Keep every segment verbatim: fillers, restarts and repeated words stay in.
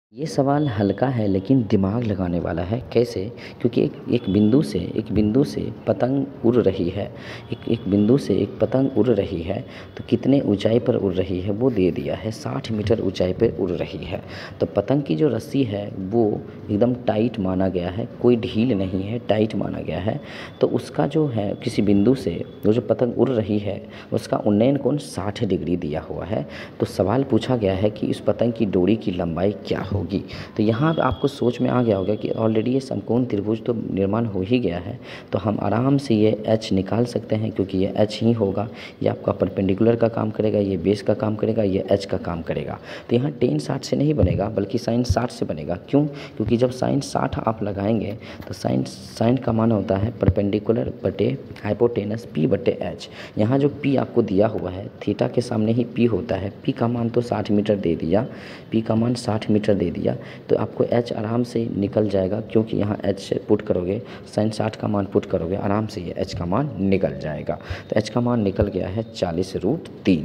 ये सवाल हल्का है लेकिन दिमाग लगाने वाला है। कैसे? क्योंकि एक एक बिंदु से एक बिंदु से पतंग उड़ रही है एक एक बिंदु से एक पतंग उड़ रही है तो कितने ऊंचाई पर उड़ रही है वो दे दिया है। साठ मीटर ऊंचाई पर उड़ रही है। तो पतंग की जो रस्सी है वो एकदम टाइट माना गया है, कोई ढील नहीं है, टाइट माना गया है। तो उसका जो है किसी बिंदु से वो जो पतंग उड़ रही है उसका उन्नयन कोण साठ डिग्री दिया हुआ है। तो सवाल पूछा गया है कि इस पतंग की डोरी की लंबाई क्या हो होगी। तो यहाँ आपको सोच में आ गया होगा कि ऑलरेडी ये समकोण त्रिभुज तो निर्माण हो ही गया है, तो हम आराम से ये एच निकाल सकते हैं क्योंकि ये एच ही होगा। ये आपका परपेंडिकुलर का काम करेगा, ये बेस का काम करेगा, ये एच का काम करेगा। तो यहाँ टेन साठ से नहीं बनेगा बल्कि साइन साठ से बनेगा। क्यों? क्योंकि जब साइन साठ आप लगाएंगे तो साइन साइन का मान होता है परपेंडिकुलर बटे हाइपोटेनस पी बटे एच। यहाँ जो पी आपको दिया हुआ है थीटा के सामने ही पी होता है। पी का मान तो साठ मीटर दे दिया, पी का मान साठ मीटर दे दिया तो आपको एच आराम से निकल जाएगा क्योंकि यहाँ एच पुट करोगे, साइन साठ का मान पुट करोगे, आराम से ये एच का मान निकल जाएगा। तो एच का मान निकल गया है चालीस रूट तीन।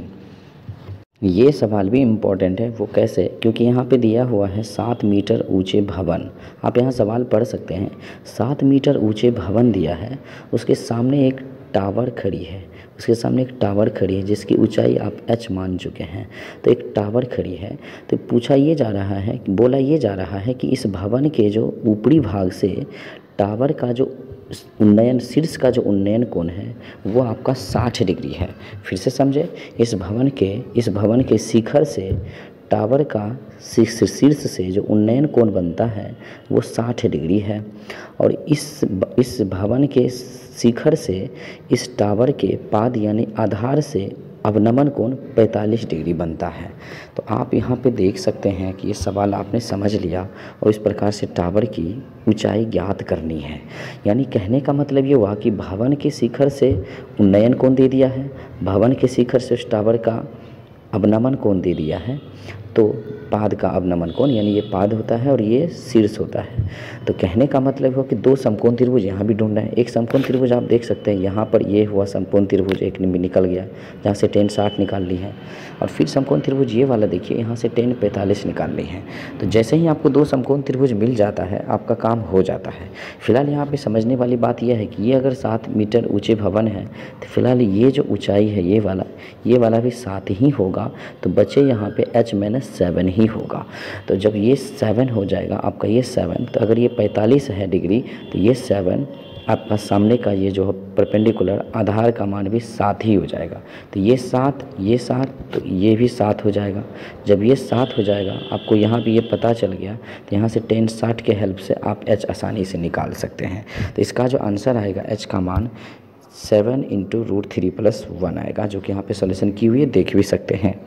ये सवाल भी इम्पॉर्टेंट है। वो कैसे? क्योंकि यहाँ पे दिया हुआ है सात मीटर ऊंचे भवन। आप यहाँ सवाल पढ़ सकते हैं, सात मीटर ऊंचे भवन दिया है, उसके सामने एक टावर खड़ी है, उसके सामने एक टावर खड़ी है जिसकी ऊंचाई आप एच मान चुके हैं। तो एक टावर खड़ी है तो पूछा ये जा रहा है, बोला ये जा रहा है कि इस भवन के जो ऊपरी भाग से टावर का जो उन्नयन, शीर्ष का जो उन्नयन कोण है वो आपका साठ डिग्री है। फिर से समझे, इस भवन के इस भवन के शिखर से टावर का शीर्ष से जो उन्नयन कोण बनता है वो साठ डिग्री है और इस इस भवन के शिखर से इस टावर के पाद यानी आधार से अवनमन कोण पैंतालीस डिग्री बनता है। तो आप यहाँ पे देख सकते हैं कि ये सवाल आपने समझ लिया और इस प्रकार से टावर की ऊंचाई ज्ञात करनी है। यानी कहने का मतलब ये हुआ कि भवन के शिखर से उन्नयन कोण दे दिया है, भवन के शिखर से उस टावर का अवनमन कोण दे दिया है, तो पाद का अवनमन कोण यानी ये पाद होता है और ये शीर्ष होता है। तो कहने का मतलब हो कि दो समकोण त्रिभुज यहाँ भी ढूंढना है। एक समकोण त्रिभुज आप देख सकते हैं यहाँ पर ये हुआ समकोण त्रिभुज, एक निकल गया जहाँ से टेन साठ निकाल ली है, और फिर समकोण त्रिभुज ये वाला देखिए यहाँ से टेन पैंतालीस निकाल ली है। तो जैसे ही आपको दो समकोण त्रिभुज मिल जाता है आपका काम हो जाता है। फिलहाल यहाँ पे समझने वाली बात यह है कि ये अगर सात मीटर ऊँचे भवन है तो फिलहाल ये जो ऊँचाई है ये वाला ये वाला भी सात ही होगा, तो बचे यहाँ पे एच माइनस सेवन ही होगा। तो जब ये सेवन हो जाएगा आपका, ये सेवन, तो अगर ये पैंतालीस है डिग्री तो ये सेवन आपका सामने का ये जो परपेंडिकुलर आधार का मान भी सात ही हो जाएगा। तो ये सात, ये सात, तो ये भी सात हो जाएगा। जब ये सात हो जाएगा आपको यहाँ भी ये पता चल गया तो यहाँ से टेन साठ के हेल्प से आप एच आसानी से निकाल सकते हैं। तो इसका जो आंसर आएगा एच का मान seven into root three plus one आएगा, जो कि यहाँ पे सोल्यूशन की हुई है, देख भी सकते हैं।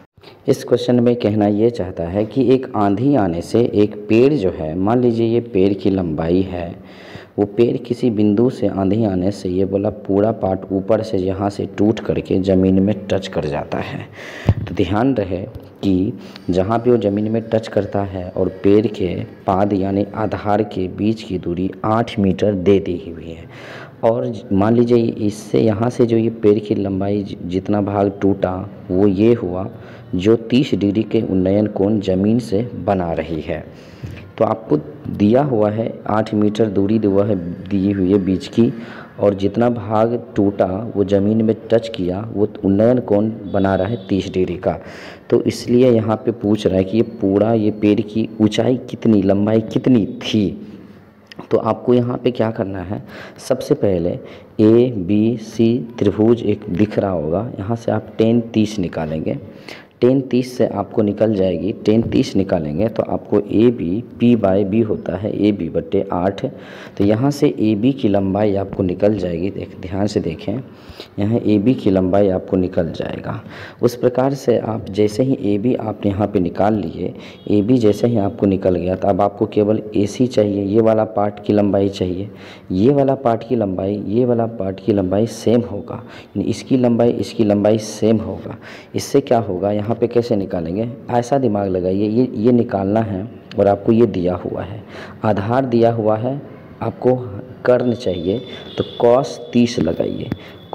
इस क्वेश्चन में कहना ये चाहता है कि एक आंधी आने से एक पेड़ जो है, मान लीजिए ये पेड़ की लंबाई है, वो पेड़ किसी बिंदु से आंधी आने से ये बोला पूरा पार्ट ऊपर से यहाँ से टूट करके ज़मीन में टच कर जाता है। तो ध्यान रहे कि जहाँ पे वो ज़मीन में टच करता है और पेड़ के पाद यानी आधार के बीच की दूरी आठ मीटर दे दी हुई है, और मान लीजिए इससे यहाँ से जो ये पेड़ की लंबाई जितना भाग टूटा वो ये हुआ जो तीस डिग्री के उन्नयन कोण ज़मीन से बना रही है। तो आपको दिया हुआ है आठ मीटर दूरी हुआ है दी हुई है बीच की, और जितना भाग टूटा वो ज़मीन में टच किया वो उन्नयन कोण बना रहा है तीस डिग्री का। तो इसलिए यहाँ पे पूछ रहा है कि ये पूरा ये पेड़ की ऊंचाई कितनी, लंबाई कितनी थी। तो आपको यहाँ पे क्या करना है, सबसे पहले ए बी सी त्रिभुज एक दिख रहा होगा, यहाँ से आप टेन तीस निकालेंगे। टेन तीस से आपको निकल जाएगी, टेन तीस निकालेंगे तो आपको A B, P by B होता है ए बी बटे आठ। तो यहाँ से ए बी की लंबाई आपको निकल जाएगी, देख ध्यान से देखें, यहाँ ए बी की लंबाई आपको निकल जाएगा। उस प्रकार से आप जैसे ही ए बी आप यहाँ पे निकाल लिए, ए बी जैसे ही आपको निकल गया तो अब आपको केवल ए सी चाहिए, ये वाला पार्ट की लंबाई चाहिए। ये वाला पार्ट की लंबाई ये वाला पार्ट की लंबाई सेम होगा, यानी इसकी लंबाई इसकी लंबाई सेम होगा। इससे क्या होगा, यहाँ पे कैसे निकालेंगे, ऐसा दिमाग लगाइए, ये ये निकालना है और आपको ये दिया हुआ है, आधार दिया हुआ है, आपको कर्ण चाहिए तो कॉस तीस लगाइए।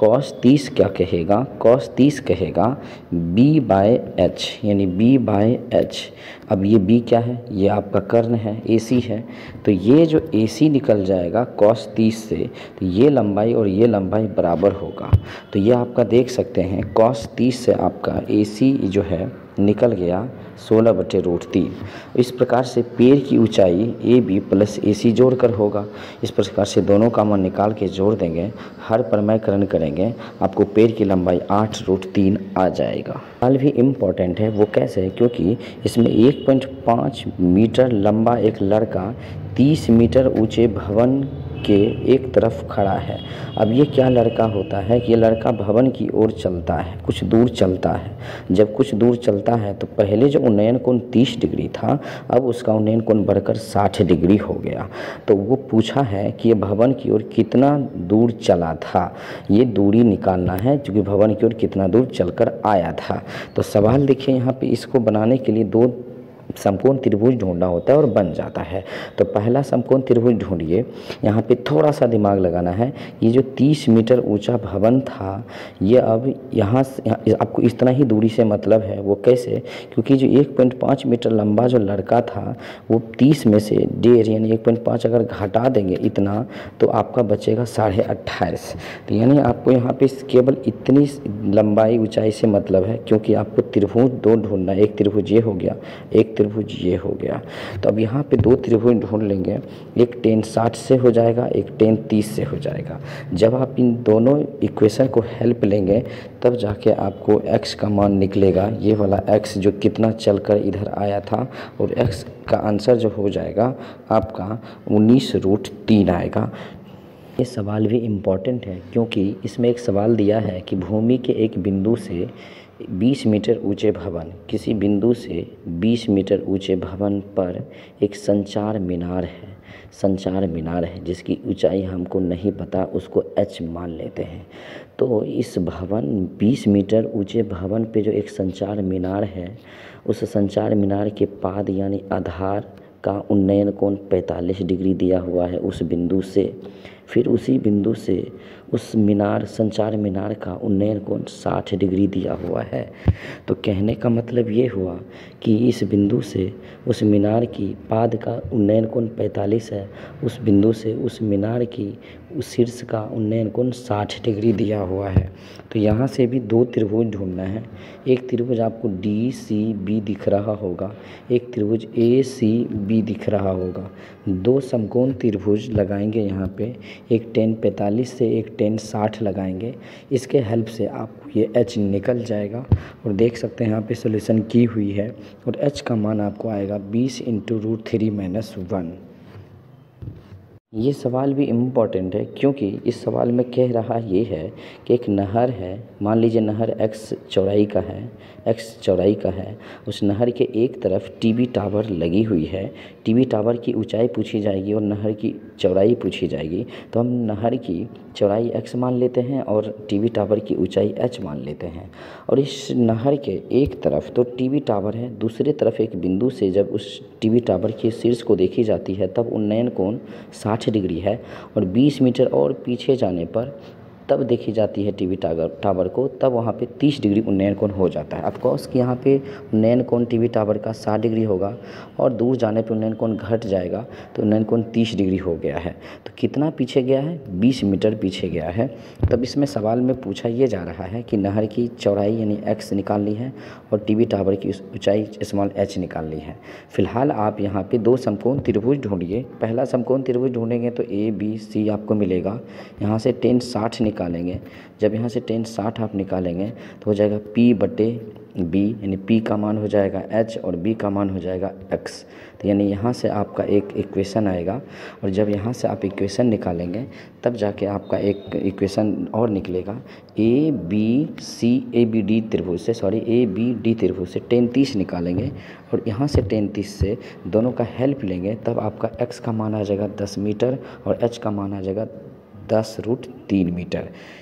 कॉस तीस क्या कहेगा, कॉस तीस कहेगा बी बाय एच, यानी बी बाय एच। अब ये बी क्या है, ये आपका कर्ण है, ए सी है, तो ये जो ए सी निकल जाएगा कॉस तीस से, तो ये लंबाई और ये लंबाई बराबर होगा। तो ये आपका देख सकते हैं कॉस तीस से आपका ए सी जो है निकल गया सोलह बटे रूट तीन। इस प्रकार से पेड़ की ऊंचाई ए बी प्लस ए सी जोड़ कर होगा। इस प्रकार से दोनों का मान निकाल के जोड़ देंगे, हर परमयकरण करेंगे, आपको पेड़ की लंबाई आठ रूट तीन आ जाएगा। सवाल भी इम्पोर्टेंट है, वो कैसे, क्योंकि इसमें एक पॉइंट पाँच मीटर लंबा एक लड़का तीस मीटर ऊंचे भवन के एक तरफ खड़ा है। अब ये क्या लड़का होता है कि ये लड़का भवन की ओर चलता है, कुछ दूर चलता है। जब कुछ दूर चलता है तो पहले जो उन्नयन कोण तीस डिग्री था, अब उसका उन्नयन कोण बढ़कर साठ डिग्री हो गया। तो वो पूछा है कि ये भवन की ओर कितना दूर चला था, ये दूरी निकालना है, क्योंकि भवन की ओर कितना दूर चलकर आया था। तो सवाल देखिए यहाँ पे, इसको बनाने के लिए दो समकोण त्रिभुज ढूंढना होता है और बन जाता है। तो पहला समकोण त्रिभुज ढूंढिए। यहाँ पे थोड़ा सा दिमाग लगाना है। ये जो तीस मीटर ऊंचा भवन था, ये अब यहाँ से यहाँ, आपको इतना ही दूरी से मतलब है। वो कैसे, क्योंकि जो एक पॉइंट पाँच मीटर लंबा जो लड़का था, वो तीस में से डेढ़ यानी एक पॉइंट पाँच अगर घटा देंगे इतना, तो आपका बचेगा साढ़े अट्ठाईस। तो यानी आपको यहाँ पे केवल इतनी लंबाई ऊंचाई से मतलब है, क्योंकि आपको त्रिभुज दो ढूंढना है। एक त्रिभुज ये हो गया, एक त्रिभुज ये हो गया। तो अब यहाँ पे दो त्रिभुज ढूंढ लेंगे, एक टेन साठ से हो जाएगा, एक टेन तीस से हो जाएगा। जब आप इन दोनों इक्वेशन को हेल्प लेंगे, तब जाके आपको x का मान निकलेगा, ये वाला x जो कितना चलकर इधर आया था, और x का आंसर जो हो जाएगा आपका उन्नीस रूट तीन आएगा। ये सवाल भी इम्पॉर्टेंट है, क्योंकि इसमें एक सवाल दिया है कि भूमि के एक बिंदु से बीस मीटर ऊंचे भवन, किसी बिंदु से बीस मीटर ऊंचे भवन पर एक संचार मीनार है, संचार मीनार है जिसकी ऊंचाई हमको नहीं पता, उसको h मान लेते हैं। तो इस भवन बीस मीटर ऊंचे भवन पे जो एक संचार मीनार है, उस संचार मीनार के पाद यानी आधार का उन्नयन कोण पैंतालीस डिग्री दिया हुआ है उस बिंदु से। फिर उसी बिंदु से उस मीनार संचार मीनार का उन्नयन कोण साठ डिग्री दिया हुआ है। तो कहने का मतलब ये हुआ कि इस बिंदु से उस मीनार की पाद का उन्नयन कोण पैंतालीस है, उस बिंदु से उस मीनार की उस शीर्ष का उन्नयन कोण साठ डिग्री दिया हुआ है। तो यहाँ से भी दो त्रिभुज ढूंढना है। एक त्रिभुज आपको डी सी बी दिख रहा होगा, एक त्रिभुज ए सी बी दिख रहा होगा। दो समकोण त्रिभुज लगाएंगे यहाँ पे, एक टेन पैंतालीस से एक टेन साठ लगाएंगे। इसके हेल्प से आपको ये h निकल जाएगा, और देख सकते हैं यहाँ पे सोल्यूशन की हुई है, और h का मान आपको आएगा बीस into root three minus one. ये सवाल भी इम्पॉर्टेंट है, क्योंकि इस सवाल में कह रहा ये है कि एक नहर है, मान लीजिए नहर x चौड़ाई का है, x चौड़ाई का है। उस नहर के एक तरफ टीवी टावर लगी हुई है। टीवी टावर की ऊंचाई पूछी जाएगी और नहर की चौड़ाई पूछी जाएगी। तो हम नहर की चौड़ाई x मान लेते हैं और टीवी टावर की ऊंचाई h मान लेते हैं। और इस नहर के एक तरफ तो टीवी टावर है, दूसरे तरफ एक बिंदु से जब उस टीवी टावर के शीर्ष को देखी जाती है, तब उन्नयन कोण साठ डिग्री है, और बीस मीटर और पीछे जाने पर तब देखी जाती है टीवी टावर टावर को, तब वहाँ पे तीस डिग्री उन्नयन कोण हो जाता है। ऑफकोर्स कि यहाँ पे उन्नयन कोण टीवी टावर का साठ डिग्री होगा, और दूर जाने पे उन्नयन कोण घट जाएगा, तो उन्नयन कोण तीस डिग्री हो गया है। तो कितना पीछे गया है, बीस मीटर पीछे गया है। तब इसमें सवाल में पूछा ये जा रहा है कि नहर की चौड़ाई यानी एक्स निकालनी है, और टीवी टावर की ऊंचाई स्मॉल एच निकालनी है। फिलहाल आप यहाँ पे दो समकोण त्रिभुज ढूंढिए। पहला समकोण त्रिभुज ढूंढेंगे तो ए बी सी आपको मिलेगा। यहाँ से टेन साठ निकालेंगे। जब यहाँ से टेन साठ आप निकालेंगे तो हो जाएगा p बटे बी, यानी p का मान हो जाएगा h और b का मान हो जाएगा x। तो यानी यहाँ से आपका एक इक्वेशन आएगा, और जब यहाँ से आप इक्वेशन निकालेंगे तब जाके आपका एक इक्वेशन और निकलेगा। A B C A B D त्रिभुज से सॉरी ए बी डी त्रिभुज से टेन तीस निकालेंगे, और यहाँ से टेन तीस से दोनों का हेल्प लेंगे, तब आपका x का मान आ जाएगा दस मीटर और h का मान आ जाएगा दस रूट तीन मीटर।